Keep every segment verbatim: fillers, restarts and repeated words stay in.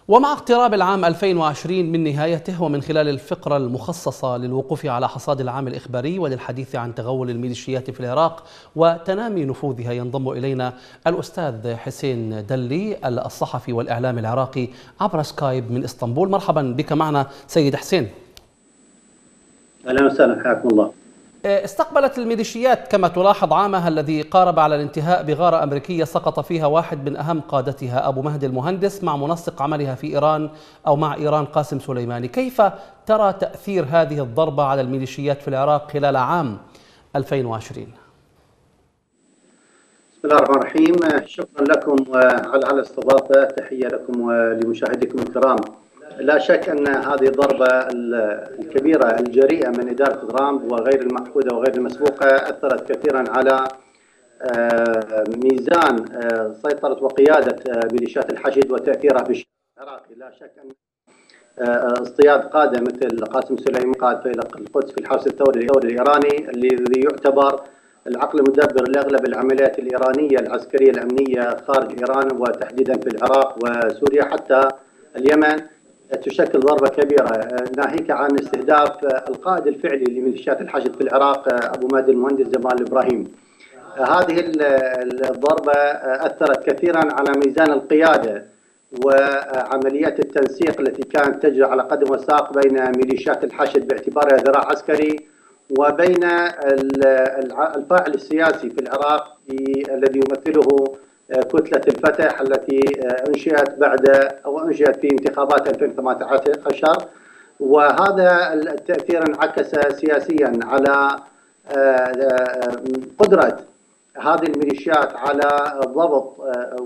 ومع اقتراب العام ألفين وعشرين من نهايته، ومن خلال الفقرة المخصصة للوقوف على حصاد العام الإخباري وللحديث عن تغول الميليشيات في العراق وتنامي نفوذها، ينضم إلينا الأستاذ حسين دلي الصحفي والإعلامي العراقي عبر سكايب من إسطنبول. مرحبا بك معنا سيد حسين. أهلا وسهلا، حياكم الله. استقبلت الميليشيات كما تلاحظ عامها الذي قارب على الانتهاء بغارة أمريكية سقط فيها واحد من أهم قادتها أبو مهدي المهندس مع منسق عملها في إيران أو مع إيران قاسم سليماني. كيف ترى تأثير هذه الضربة على الميليشيات في العراق خلال عام ألفين وعشرين؟ بسم الله الرحمن الرحيم. شكرا لكم على الاستضافة، تحية لكم ولمشاهديكم الكرام. لا شك أن هذه الضربة الكبيرة الجريئة من إدارة ترامب وغير المعهودة وغير المسبوقة أثرت كثيرا على ميزان سيطرة وقيادة ميليشيات الحشد وتأثيرها في الشارع العراقي. لا شك أن اصطياد قادة مثل قاسم سليماني قائد فيلق القدس في الحرس الثوري الإيراني الذي يعتبر العقل المدبر لأغلب العمليات الإيرانية العسكرية الأمنية خارج إيران وتحديدا في العراق وسوريا حتى اليمن، تشكل ضربة كبيرة ناهيك عن استهداف القائد الفعلي لميليشيات الحشد في العراق أبو مهدي المهندس جمال الإبراهيم. هذه الضربة أثرت كثيرا على ميزان القيادة وعمليات التنسيق التي كانت تجري على قدم وساق بين ميليشيات الحشد باعتبارها ذراع عسكري وبين الفاعل السياسي في العراق الذي يمثله كتلة الفتح التي أنشئت بعد أو أنشئت في انتخابات ألفين وثمانية عشر، وهذا التأثير انعكس سياسيا على قدرة هذه الميليشيات على ضبط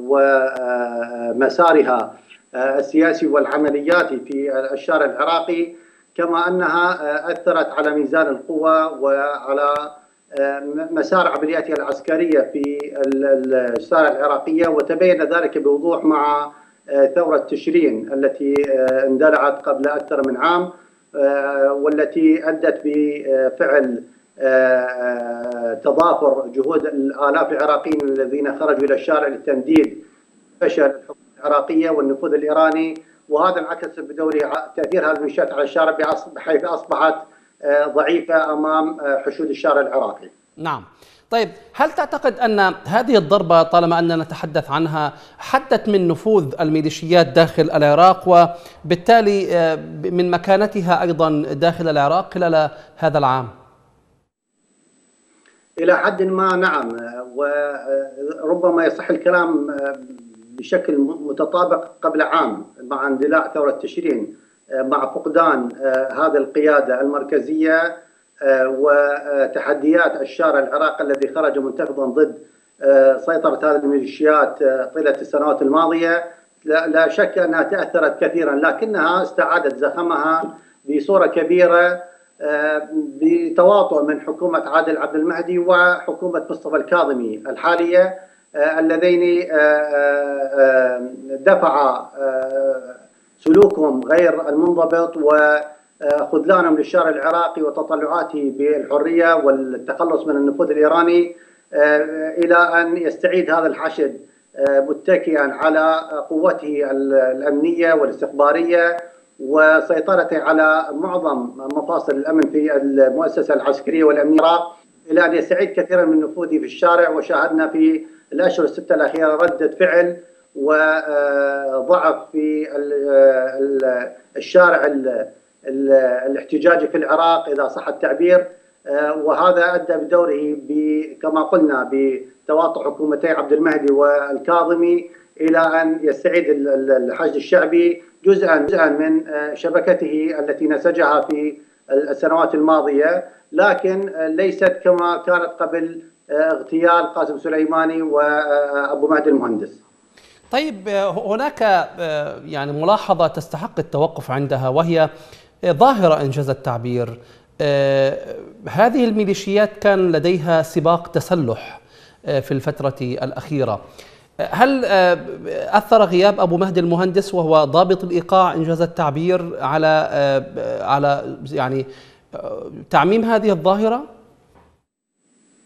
ومسارها السياسي والعملياتي في الشارع العراقي، كما أنها أثرت على ميزان القوى وعلى مسار عملياتها العسكرية في الشارع العراقية. وتبين ذلك بوضوح مع ثورة تشرين التي اندلعت قبل أكثر من عام والتي أدت بفعل تضافر جهود الآلاف العراقيين الذين خرجوا إلى الشارع لتنديد فشل الحكومة العراقية والنفوذ الإيراني، وهذا انعكس بدوره تأثير هذه الميليشيات على الشارع بحيث أصبحت ضعيفة أمام حشود الشارع العراقي. نعم. طيب، هل تعتقد أن هذه الضربة طالما أننا نتحدث عنها حدت من نفوذ الميليشيات داخل العراق وبالتالي من مكانتها أيضا داخل العراق خلال هذا العام؟ إلى حد ما نعم، وربما يصح الكلام بشكل متطابق قبل عام مع اندلاع ثورة تشرين مع فقدان هذه القيادة المركزية وتحديات الشارع العراقي الذي خرج منتفضا ضد سيطرة هذه الميليشيات طيلة السنوات الماضية. لا شك أنها تأثرت كثيرا، لكنها استعادت زخمها بصورة كبيرة بتواطؤ من حكومة عادل عبد المهدي وحكومة مصطفى الكاظمي الحالية اللذين دفعا سلوكهم غير المنضبط وخذلانهم للشارع العراقي وتطلعاته بالحرية والتخلص من النفوذ الإيراني إلى أن يستعيد هذا الحشد متكئا على قوته الأمنية والاستخبارية وسيطرته على معظم مفاصل الأمن في المؤسسة العسكرية والأمنية العراق إلى أن يستعيد كثيرا من نفوذه في الشارع. وشاهدنا في الأشهر الستة الأخيرة ردة فعل وضعف في الشارع الاحتجاجي في العراق إذا صح التعبير، وهذا أدى بدوره كما قلنا بتواطؤ حكومتي عبد المهدي والكاظمي إلى أن يستعيد الحشد الشعبي جزءا جزءا من شبكته التي نسجها في السنوات الماضية، لكن ليست كما كانت قبل اغتيال قاسم سليماني وأبو مهدي المهندس. طيب، هناك يعني ملاحظة تستحق التوقف عندها وهي ظاهرة إنجاز التعبير. هذه الميليشيات كان لديها سباق تسلح في الفترة الأخيرة. هل أثر غياب أبو مهدي المهندس وهو ضابط الإيقاع إنجاز التعبير على على يعني تعميم هذه الظاهرة؟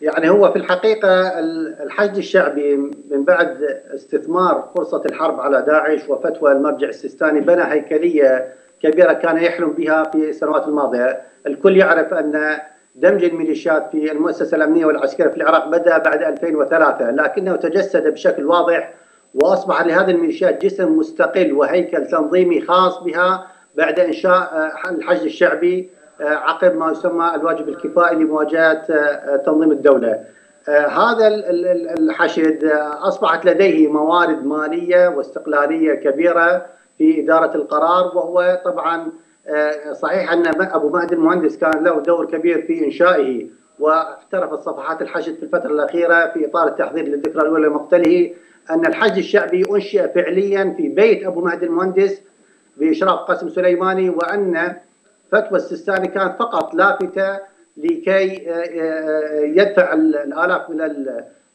يعني هو في الحقيقة الحشد الشعبي من بعد استثمار فرصة الحرب على داعش وفتوى المرجع السيستاني بنى هيكلية كبيرة كان يحلم بها في السنوات الماضية. الكل يعرف أن دمج الميليشيات في المؤسسة الأمنية والعسكرية في العراق بدأ بعد ألفين وثلاثة، لكنه تجسد بشكل واضح وأصبح لهذه الميليشيات جسم مستقل وهيكل تنظيمي خاص بها بعد إنشاء الحشد الشعبي عقب ما يسمى الواجب الكفائي لمواجهة تنظيم الدولة. هذا الحشد أصبحت لديه موارد مالية واستقلالية كبيرة في إدارة القرار، وهو طبعا صحيح أن أبو مهدي المهندس كان له دور كبير في إنشائه، واعترفت صفحات الحشد في الفترة الأخيرة في إطار التحضير للذكرى الأولى لمقتله أن الحشد الشعبي أنشئ فعليا في بيت أبو مهدي المهندس بإشراف قاسم سليماني، وأن فتوى السيستاني كانت فقط لافتة لكي يدفع الآلاف من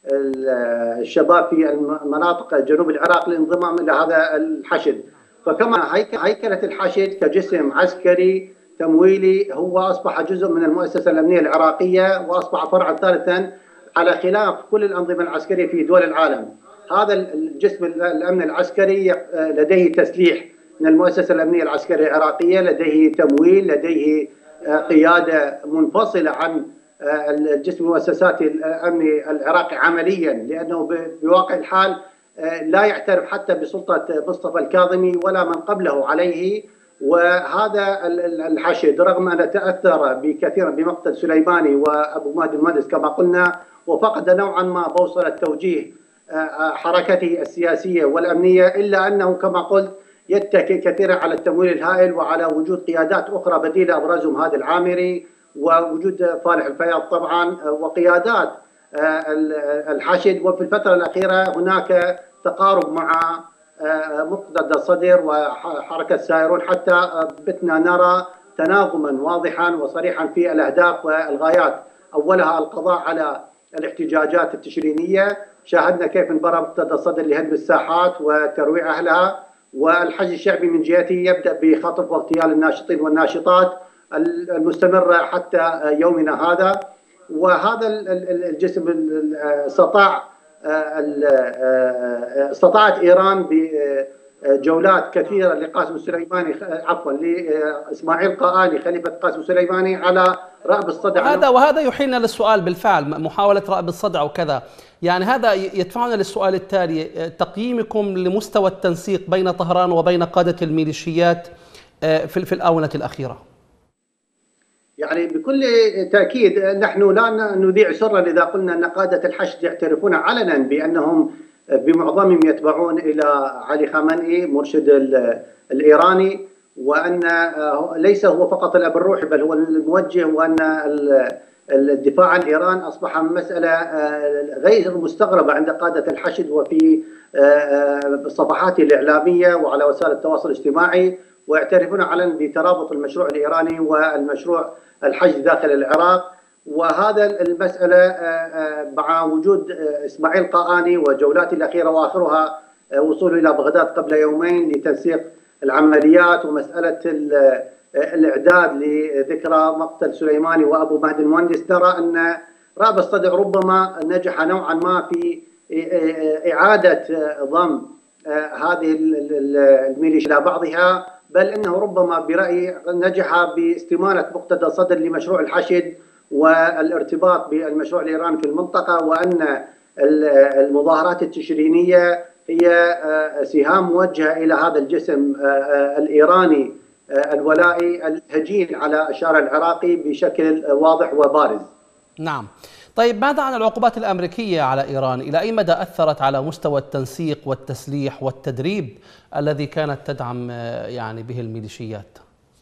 الشباب في المناطق جنوب العراق للانضمام إلى هذا الحشد. فكما هيكلة الحشد كجسم عسكري تمويلي هو أصبح جزء من المؤسسة الأمنية العراقية، وأصبح فرعا ثالثا على خلاف كل الأنظمة العسكرية في دول العالم. هذا الجسم الأمن العسكري لديه تسليح من المؤسسة الأمنية العسكرية العراقية، لديه تمويل، لديه قيادة منفصلة عن الجسم المؤسساتي الأمني العراقي عمليا، لأنه بواقع الحال لا يعترف حتى بسلطة مصطفى الكاظمي ولا من قبله عليه. وهذا الحشد رغم أن تأثر بكثيرا بمقتل سليماني وأبو مهدي المهندس كما قلنا، وفقد نوعا ما بوصلة توجيه حركته السياسية والأمنية، إلا أنه كما قلت يتكي كثيرا على التمويل الهائل وعلى وجود قيادات أخرى بديلة أبرزهم هادي العامري ووجود فالح الفياض طبعا وقيادات الحشد. وفي الفترة الأخيرة هناك تقارب مع مقتدى الصدر وحركة سايرون، حتى بتنا نرى تناغما واضحا وصريحا في الأهداف والغايات، أولها القضاء على الاحتجاجات التشرينية. شاهدنا كيف انبرى مقتدى الصدر لهدم الساحات وترويع أهلها، والحشد الشعبي من جهته يبدأ بخطف واغتيال الناشطين والناشطات المستمرة حتى يومنا هذا. وهذا الجسم استطاع استطاعت إيران بجولات كثيرة لقاسم سليماني عفوا لإسماعيل قائاني خليفة قاسم سليماني على رأب الصدع. هذا وهذا يحيلنا للسؤال بالفعل، محاولة رأب الصدع وكذا، يعني هذا يدفعنا للسؤال التالي: تقييمكم لمستوى التنسيق بين طهران وبين قادة الميليشيات في في الآونة الأخيرة؟ يعني بكل تأكيد نحن لا نذيع سرا إذا قلنا أن قادة الحشد يعترفون علنا بأنهم بمعظمهم يتبعون إلى علي خامنئي مرشد الإيراني، وأن ليس هو فقط الأب الروحي بل هو الموجه، وأن الدفاع عن إيران أصبح مسألة غير مستغربة عند قادة الحشد وفي صفحاته الإعلامية وعلى وسائل التواصل الاجتماعي، ويعترفون علنا بترابط المشروع الإيراني والمشروع الحشد داخل العراق. وهذا المسألة مع وجود إسماعيل قائاني وجولاته الأخيرة وآخرها وصوله إلى بغداد قبل يومين لتنسيق العمليات ومسألة الإعداد لذكرى مقتل سليماني وأبو مهدي المهندس، نرى أن رأب الصدع ربما نجح نوعا ما في إعادة ضم هذه الميليشيا إلى بعضها، بل أنه ربما برأيي نجح باستمالة مقتدى الصدر لمشروع الحشد والارتباط بالمشروع الإيراني في المنطقة، وأن المظاهرات التشرينية هي سهام موجهة إلى هذا الجسم الإيراني الولائي الهجين على الشارع العراقي بشكل واضح وبارز. نعم. طيب ماذا عن العقوبات الأمريكية على إيران؟ إلى أي مدى أثرت على مستوى التنسيق والتسليح والتدريب الذي كانت تدعم يعني به الميليشيات؟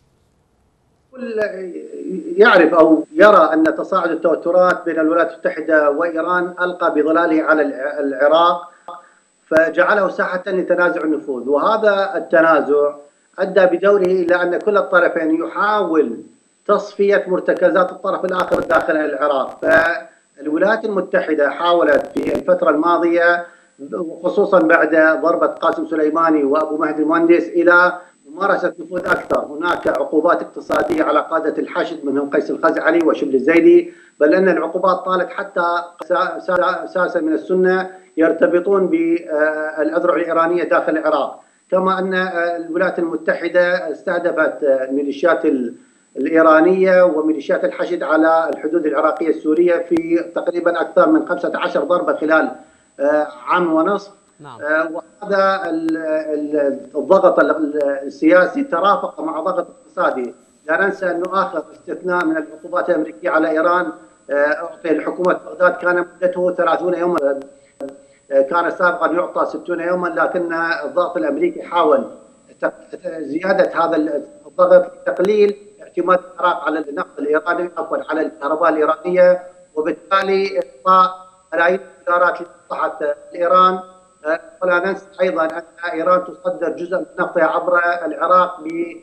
كل يعرف أو يرى أن تصاعد التوترات بين الولايات المتحدة وإيران ألقى بظلاله على العراق، فجعله ساحة لتنازع النفوذ، وهذا التنازع أدى بدوره إلى أن كل الطرفين يحاول تصفية مرتكزات الطرف الآخر داخل العراق. فالولايات المتحدة حاولت في الفترة الماضية خصوصا بعد ضربة قاسم سليماني وأبو مهدي المهندس إلى ممارسة نفوذ أكثر. هناك عقوبات اقتصادية على قادة الحشد منهم قيس الخزعلي وشبل الزيدي، بل أن العقوبات طالت حتى ساسة من السنة يرتبطون بالأذرع الإيرانية داخل العراق. كما أن الولايات المتحدة استهدفت الميليشيات الإيرانية وميليشيات الحشد على الحدود العراقية السورية في تقريبا أكثر من خمسة عشر ضربة خلال عام ونصف. نعم. وهذا الضغط السياسي ترافق مع ضغط اقتصادي. لا ننسى أنه آخر استثناء من العقوبات الأمريكية على إيران أعطي لحكومة بغداد كان مدته ثلاثين يوما، كان سابقا يعطى ستين يوما، لكن الضغط الأمريكي حاول زيادة هذا الضغط لتقليل اعتماد العراق على النفط الإيراني عفوا على الكهرباء الإيرانية، وبالتالي إعطاء ملايين الدولارات لمصلحة إيران. ولا ننسى أيضا أن إيران تصدر جزء من نفطها عبر العراق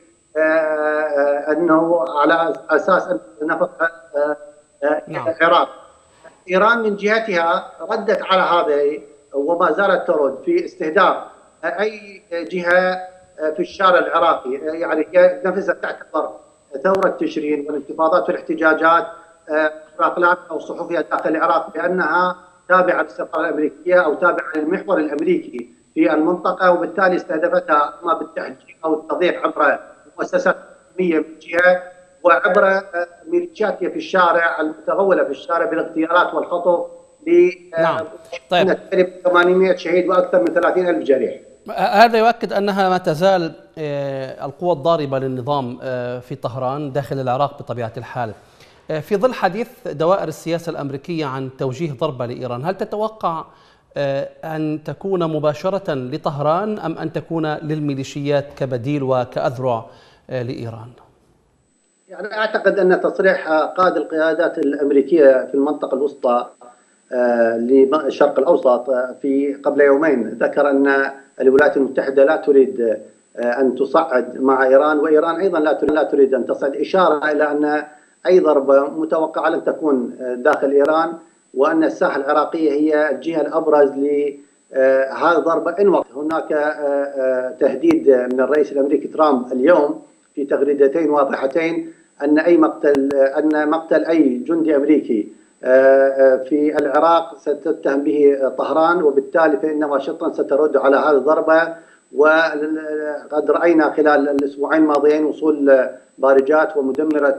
بأنه على أساس أن نفط العراق. إيران من جهتها ردت على هذا وما زالت ترد في استهداف أي جهة في الشارع العراقي. يعني هي نفسها تعتبر ثورة تشرين والانتفاضات والاحتجاجات أقلام أو صحفية داخل العراق بأنها تابعة للسفارة الأمريكية أو تابعة للمحور الأمريكي في المنطقة، وبالتالي استهدفتها إما بالتهجير أو التضييق عبر مؤسسات حكومية من جهة وعبر ميليشيات في الشارع المتغولة في الشارع بالاغتيالات والخطف ل نعم. طيب. ثمانمئة شهيد وأكثر من ثلاثين ألف جريح. هذا يؤكد أنها ما تزال القوى الضاربة للنظام في طهران داخل العراق بطبيعة الحال. في ظل حديث دوائر السياسة الأمريكية عن توجيه ضربة لإيران، هل تتوقع أن تكون مباشرة لطهران أم أن تكون للميليشيات كبديل وكأذرع لإيران؟ يعني أعتقد أن تصريح قائد القيادات الأمريكية في المنطقة الوسطى للشرق الأوسط في قبل يومين ذكر أن الولايات المتحدة لا تريد أن تصعد مع إيران، وإيران أيضا لا تريد أن تصعد، إشارة إلى أن أي ضربة متوقعة لن تكون داخل إيران، وأن الساحة العراقية هي الجهة الأبرز لهذه الضربة إن وقت هناك تهديد من الرئيس الأمريكي ترامب اليوم في تغريدتين واضحتين أن أي مقتل أن مقتل أي جندي أمريكي في العراق ستتهم به طهران، وبالتالي فإن واشنطن سترد على هذه الضربة. وقد رأينا خلال الأسبوعين الماضيين وصول بارجات ومدمرة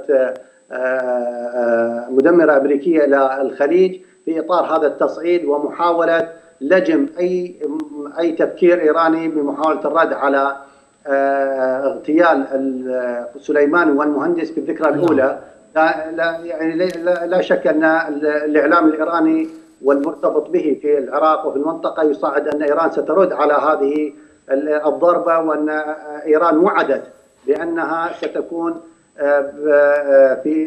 مدمرة أمريكية إلى الخليج في إطار هذا التصعيد ومحاولة لجم أي أي تفكير إيراني بمحاولة الرد على اغتيال سليماني والمهندس في الذكرى الأولى. لا لا يعني لا, لا شك أن الإعلام الإيراني والمرتبط به في العراق وفي المنطقة يصعد أن إيران سترد على هذه الضربة، وأن إيران وعدت بأنها ستكون في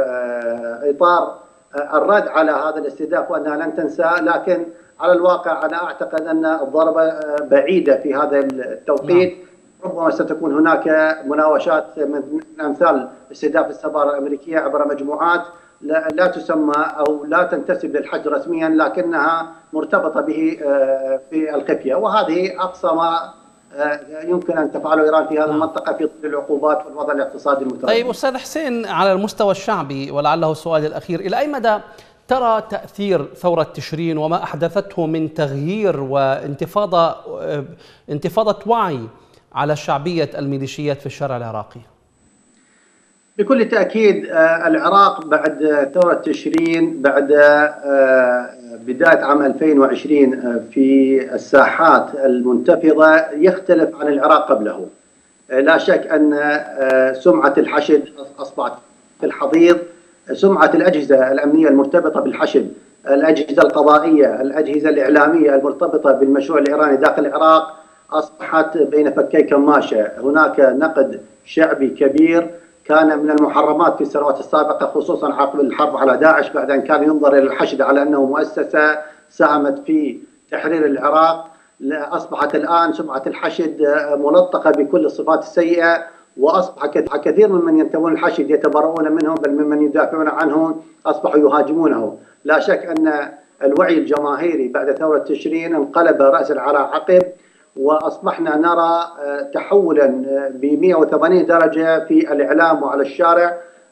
إطار الرد على هذا الاستهداف وأنها لن تنسى. لكن على الواقع أنا أعتقد أن الضربة بعيدة في هذا التوقيت. ربما ستكون هناك مناوشات من أمثال استهداف السفارة الأمريكية عبر مجموعات لا, لا تسمى أو لا تنتسب للحج رسميا لكنها مرتبطة به في الخفية، وهذه أقصى ما يمكن أن تفعله إيران في هذه المنطقة في ظل العقوبات والوضع الاقتصادي المتردد. طيب أستاذ حسين، على المستوى الشعبي ولعله السؤال الأخير، إلى أي مدى ترى تأثير ثورة تشرين وما أحدثته من تغيير وانتفاضة انتفاضة وعي على شعبية الميليشيات في الشارع العراقي؟ بكل تأكيد العراق بعد ثورة تشرين، بعد بداية عام ألفين وعشرين في الساحات المنتفضة يختلف عن العراق قبله. لا شك أن سمعة الحشد أصبحت في الحضيض، سمعة الأجهزة الأمنية المرتبطة بالحشد، الأجهزة القضائية، الأجهزة الإعلامية المرتبطة بالمشروع الإيراني داخل العراق أصبحت بين فكي كماشة. هناك نقد شعبي كبير كان من المحرمات في السنوات السابقة، خصوصا عقب الحرب على داعش، بعد أن كان ينظر إلى الحشد على أنه مؤسسة ساهمت في تحرير العراق. أصبحت الآن سمعة الحشد ملطقة بكل الصفات السيئة، وأصبح كثير ممن ينتمون الحشد يتبرؤون منهم، بل ممن يدافعون عنهم أصبحوا يهاجمونه. لا شك أن الوعي الجماهيري بعد ثورة تشرين انقلب رأسا على عقب، وأصبحنا نرى تحولا ب مئة وثمانين درجة في الإعلام وعلى الشارع.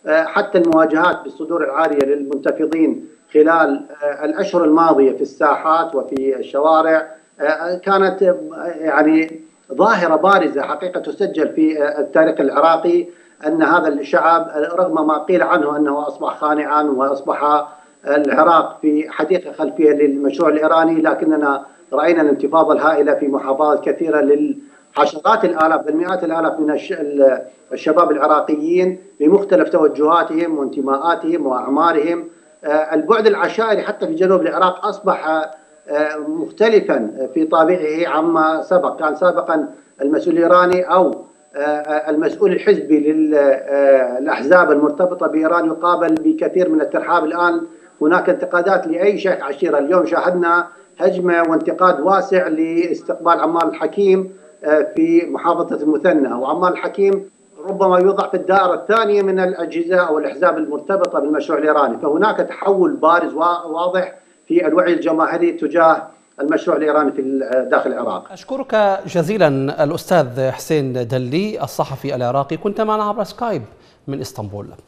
حتى المواجهات بالصدور العارية للمنتفضين خلال الأشهر الماضية في الساحات وفي الشوارع كانت يعني ظاهرة بارزة حقيقة تسجل في التاريخ العراقي، أن هذا الشعب رغم ما قيل عنه أنه أصبح خانعا وأصبح العراق في حديقة خلفية للمشروع الإيراني، لكننا رأينا الانتفاضة الهائلة في محافظات كثيرة للعشرات الآلاف بل مئات الآلاف من الشباب العراقيين بمختلف توجهاتهم وانتماءاتهم وأعمارهم. البعد العشائري حتى في جنوب العراق أصبح مختلفا في طابعه عما سبق. كان سابقا المسؤول الإيراني أو المسؤول الحزبي للأحزاب المرتبطة بإيران يقابل بكثير من الترحاب. الآن هناك انتقادات لأي شيخ عشيرة. اليوم شاهدنا هجمة وانتقاد واسع لاستقبال عمار الحكيم في محافظة المثنى، وعمار الحكيم ربما يوضع في الدائرة الثانية من الأجهزة أو الأحزاب المرتبطة بالمشروع الإيراني. فهناك تحول بارز واضح في الوعي الجماهيري تجاه المشروع الإيراني في داخل العراق. أشكرك جزيلا الأستاذ حسين دلي الصحفي العراقي، كنت معنا عبر سكايب من إسطنبول.